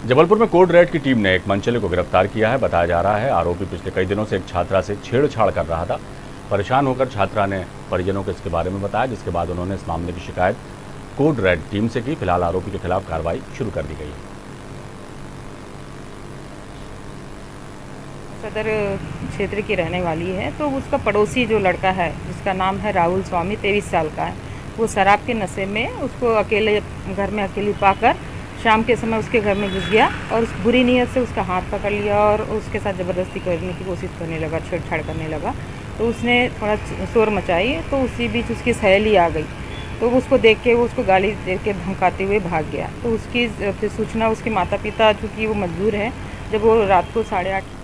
जबलपुर में code red की team ने एक मनचले को गिरफ्तार किया है। बताया जा रहा है आरोपी पिछले कई दिनों से एक छात्रा से छेड़छाड़ कर रहा था। परेशान होकर छात्रा ने परिजनों को इसके बारे में बताया, जिसके बाद उन्होंने इस मामले की शिकायत कोड रेड टीम से की। फिलहाल आरोपी के खिलाफ कार्रवाई शुरू कर दी गई है। सदर क्षेत्र की रहने वाली है, तो उसका पड़ोसी जो लड़का है जिसका नाम है राहुल स्वामी, 23 साल का है, वो शराब के नशे में उसको अकेले घर में अकेली पाकर शाम के समय उसके घर में घुस गया और उस बुरी नीयत से उसका हाथ पकड़ लिया और उसके साथ ज़बरदस्ती करने की कोशिश करने लगा, छेड़छाड़ करने लगा। तो उसने थोड़ा शोर मचाई, तो उसी बीच उसकी सहेली आ गई, तो उसको देख के वो उसको गाली दे के धमकाते हुए भाग गया। तो उसकी फिर सूचना उसके माता पिता, चूँकि वो मजबूर है, जब वो रात को 8:30